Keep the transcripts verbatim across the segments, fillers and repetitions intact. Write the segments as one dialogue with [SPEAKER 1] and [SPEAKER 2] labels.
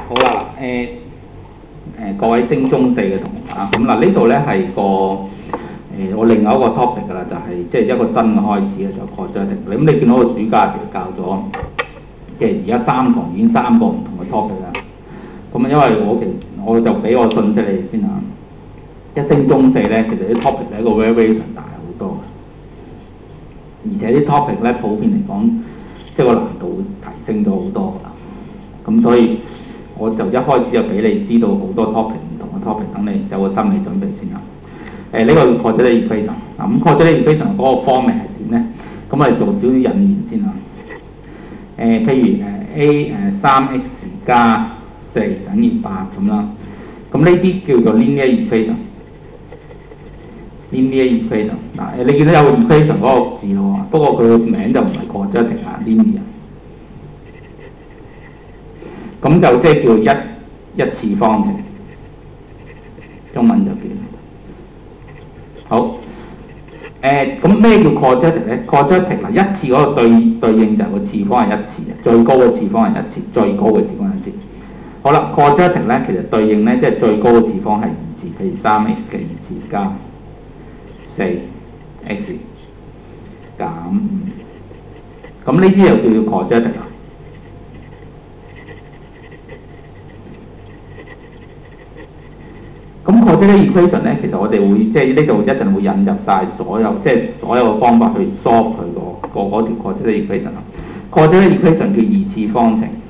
[SPEAKER 1] 好啦，誒、呃、誒、呃、各位升中四嘅同學啊，咁嗱呢度咧係個誒、呃、我另外一個 topic 㗎啦，就係即係一個新嘅開始嘅就 quadratic。咁你見到個暑假其實教咗，即係而家三堂已經三個唔同嘅 topic 啦。咁啊，因為我其實我就俾我信息你哋先啊，一升中四咧，其實啲 topic 係一個 variation 大好多嘅，而且啲 topic 咧普遍嚟講，即係個難度會提升咗好多㗎啦。咁所以我就一開始就俾你知道好多 topic 唔同嘅 topic， 等你有個心理準備先啦。誒、呃、呢、這個 quadratic equation，嗱咁 quadratic equation 嗰個 format 係點咧？咁我哋做少少引言先啦。誒、呃、譬如誒 a 誒三 x 加四等於八咁啦。咁呢啲叫做 linear equation。linear equation 嗱誒，你見到有 equation 嗰個字咯，不過佢個名就唔係 quadratic 啊 linear。咁就即係叫一一次方程，中文就叫好。誒咁咩叫 quadratic 咧 ？quadratic 嗱一次嗰個對對應就係個次方係一次嘅，最高嘅次方係一次，最高嘅次方係一次。好啦 ，quadratic 咧其實對應咧即係最高嘅次方係二次，譬如三 x 嘅二次加四 x 減五，咁呢啲又叫做 quadratic 啦。咁 quadratic equation 咧，其實我哋會即係呢度一陣會引入晒所有即係所有嘅方法去 solve 佢個個嗰條 quadratic equation 啦。quadratic equation 叫二次方程，誒、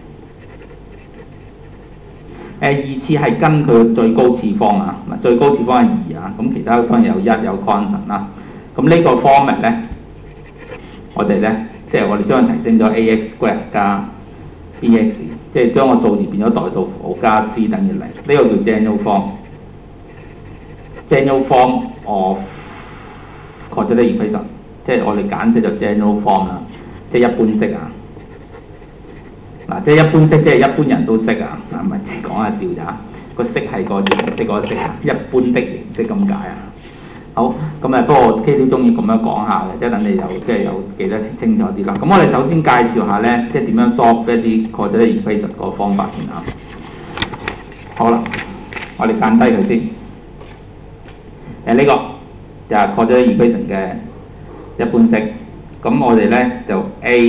[SPEAKER 1] 呃、二次係跟佢最高次方啊，嗱最高次方係二啊，咁其他當然有一有 constant 啦。咁呢個 format 咧，我哋咧即係我哋將佢提升咗 ax square 加 bx， 即係將個數字變咗代數符號加 c 等於零，呢個叫 general form。general form of quadratic equation， 即係我哋簡寫就 general form 啦，即係一般式啊。嗱，即係一般式，即係一般人都識啊，嗱唔係講下笑咋，個式係個形式個式啊，一般的形式咁解啊。好，咁啊，不過 K 都中意咁樣講下嘅，即係等你有即係有記得清楚啲啦。咁我哋首先介紹下咧，即係點樣 solve 一啲 quadratic equation 個方法先啊。好啦，我哋揀低佢先。誒呢、這個就係 quadratic equation 嘅一般式，咁我哋咧就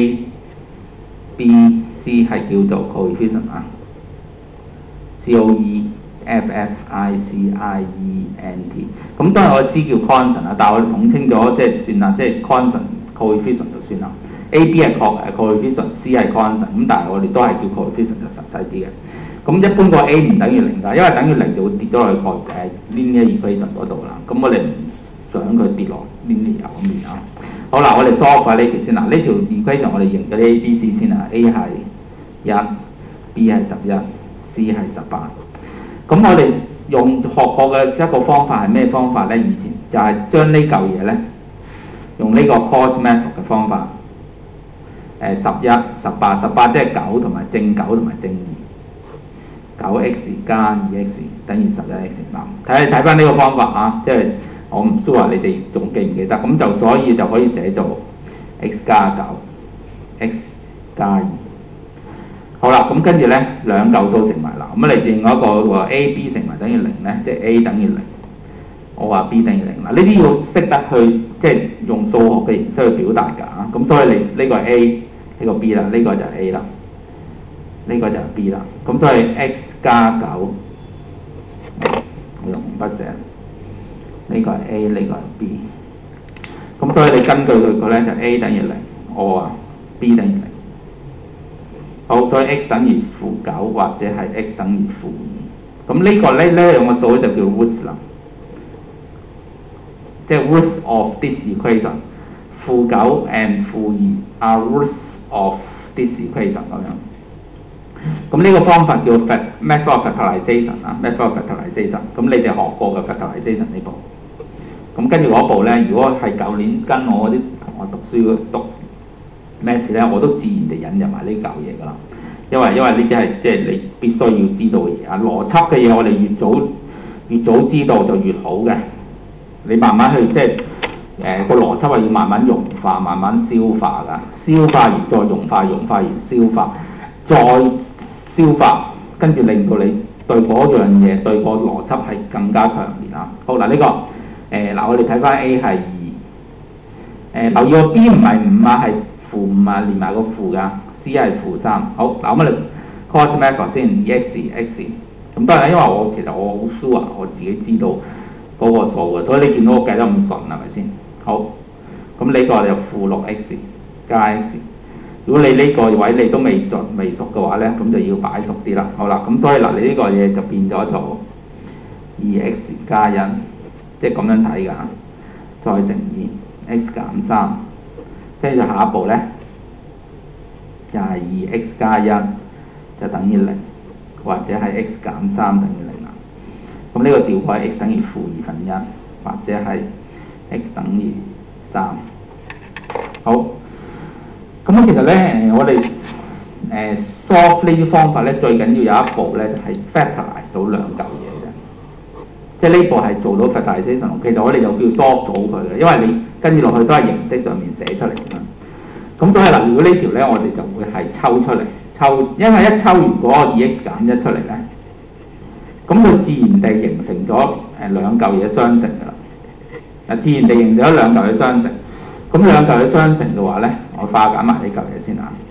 [SPEAKER 1] A、B、C 係叫做 coefficient 啊 ，C O E F F I C I E N T。咁當然我知叫 constant 啊，但係我哋統稱咗即係算啦，即係 constant coefficient 就算啦。A、B 係 coefficient，C 係 constant，咁但係我哋都係叫 coefficient 就實際啲嘅。咁一般個 A 唔等於零㗎，因為等於零就會跌咗落去個誒 linear equation 嗰度啦。咁我哋唔想佢跌落 linear 嗰面啊。好啦，我哋 solve 下呢條先啦。呢條 equation 我哋認咗啲 A、B、C 先啊。A 係一 ，B 係十一 ，C 係十八。咁我哋用學過嘅一個方法係咩方法咧？以前就係將呢嚿嘢咧，用呢個 cos method 嘅方法，誒十一、十八、十八即係九同埋正九同埋正二。九 x 加二 x 等於十一 x 嗱，睇你睇翻呢個方法啊，即係我唔 sure 你哋仲記唔記得，咁就所以就可以寫做 x 加九 x 加二。好啦，咁跟住咧兩嚿數乘埋啦，咁你另外一個話 a b 乘埋等於零咧，即係 a 等於零，我話 b 等於零嗱，呢啲要識得去即係用數學嘅形式去表達㗎啊，咁所以你呢個係 a 呢個 b 啦，呢個就係 a 啦，呢個就係 b 啦，咁所以 x加九，我用紅筆寫，呢個係 A， 呢個係 B， 咁所以你根據佢個咧就 A 等於零，我話 B 等於零，好，所以 x 等於負九或者係 x 等於負二，咁呢個咧呢兩個數就叫 roots 啦，即係 roots of this equation， 負九 and 負二 are roots of this equation 咁樣。咁呢個方法叫 method of factorization 啊 ，method of factorization。咁你哋學過嘅 factorization 呢部。咁跟住嗰部咧，如果係舊年跟我啲同學讀書讀咩事咧，我都自然地引入埋呢嚿嘢㗎啦。因為因為呢啲係即係你必須要知道嘅嘢啊，邏輯嘅嘢我哋越早越早知道就越好嘅。你慢慢去即係誒個邏輯係要慢慢融化、慢慢消化㗎，消化完再融化，融化完消化，再消化， 跟住令到你對嗰樣嘢對個邏輯係更加強烈啊。好嗱，呢、這個誒嗱、呃，我哋睇翻 A 係二，誒留意個 B 唔係五啊，係負五啊，連埋個負㗎 ，C 係負三。好嗱，咁我哋 cos method 先，以 x x。咁當然因為我其實我好 sure 我自己知道嗰個數嘅，所以你見到我計得咁順係咪先？好，咁呢個就負六 x 加 x。如果你呢個位你都未盡未熟嘅話咧，咁就要擺熟啲啦。好啦，咁所以嗱，你呢個嘢就變咗做二 x 加一，即係咁樣睇㗎。再乘以 x 減三，跟住下一步咧就係二 x 加一就等於零。或者係 x 減三等於零啦，咁呢個調過 x 等於負二分一，或者係 x 等於三。好，咁其實咧誒，我哋誒 solve 呢啲方法咧，最緊要有一步咧係 factorize 到兩嚿嘢嘅，即係呢步係做到 factorization。其實我哋就叫 solve 到佢嘅，因為你跟住落去都係形式上面寫出嚟嘅。咁所以嗱，如果呢條咧，我哋就會係抽出嚟。抽，因為一抽完嗰個二 x 減一出嚟咧，咁佢自然地形成咗誒兩嚿嘢相乘㗎啦。嗱，自然地形成咗兩嚿嘢相乘，咁兩嚿嘢相乘嘅話咧，我化簡埋呢嚿嘢先啊。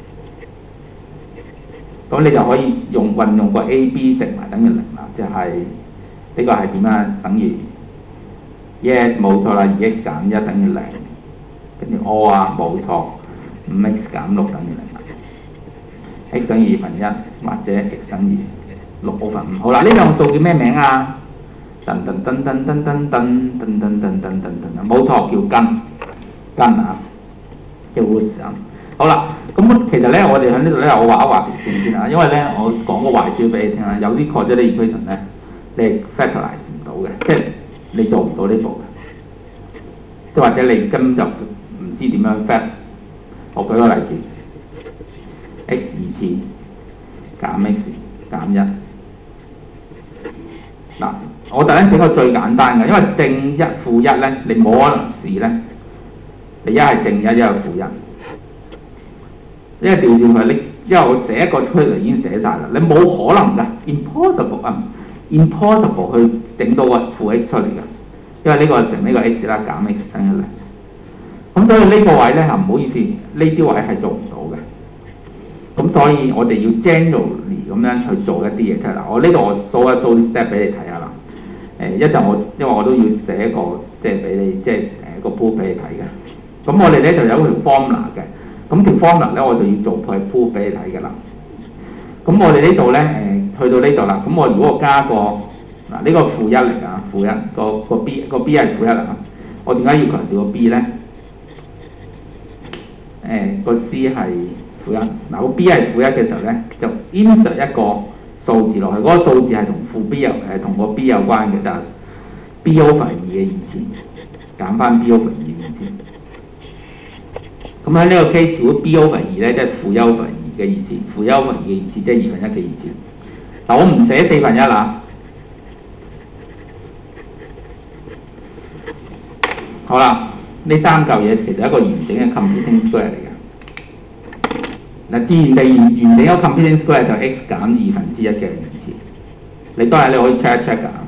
[SPEAKER 1] 咁你就可以用運用個 A B 乘埋等於零啦，即係呢個係點啊？等於 yes 冇錯啦，二 x 減一等於零，跟住 O 啊冇錯，五 x 減六等於零。x 等於二分一，或者 x 等於六部分五。好啦，呢兩個數叫咩名啊？噔噔噔噔噔噔噔噔噔噔噔噔噔，冇錯，叫根根啊，叫 roots 啊。好啦，咁其實咧，我哋喺呢度咧，我畫一畫條線先啊，因為咧，我講個壞招俾你聽啊，有啲 quadratic equation咧，你係 factorize 唔到嘅，即係你做唔到呢步嘅，即係或者你根本就唔知點樣 fact。我舉個例子。x 二次減 x 減一，嗱，我突然整個最簡單嘅，因為正一負一咧，你冇可能試咧，你一係正一，一係負一，因為調轉佢，你因為我寫一個出嚟已經寫晒啦，你冇可能㗎 ，impossible 啊 ，impossible 去整到個負 x 出嚟㗎，因為呢個乘呢個 x 啦，減 x 等於零，咁所以呢個位咧係唔好意思，呢啲位係做唔到嘅。咁所以我哋要 generally 咁樣去做一啲嘢出嚟。我呢度我數一數啲 step 俾你睇下啦。誒一陣我因為我都要寫一個即係俾你即係誒個 proof 俾你睇嘅。咁我哋咧就有一條 formula 嘅。咁條 formula 咧我就要做佢 proof 俾你睇嘅啦。咁我哋呢度咧誒去到呢度啦。咁我如果我加個嗱呢、這個負一嚟㗎，負一個個 b 個 b 係負一啊。我點解要強調個 b 咧？誒、呃、個 c 係負一，嗱個 b 係負一嘅時候咧，就 insert 一個數字落去，嗰、那個數字係同負 b 有誒同個 b 有關嘅，就係、是、b over 二嘅二次減翻 b over 二嘅二次。咁喺呢個 case，如果 b over 二咧，即係負一 over 二嘅二次，負一 over 二嘅二次，即係二分一嘅二次。嗱我唔寫四分一啦。好啦，呢三嚿嘢其實係一個完整嘅 computing square 嚟嘅。嗱，自然地完完整一個 computing square 就 x 減二分之一嘅二次。你當然你可以 check 一 check 㗎。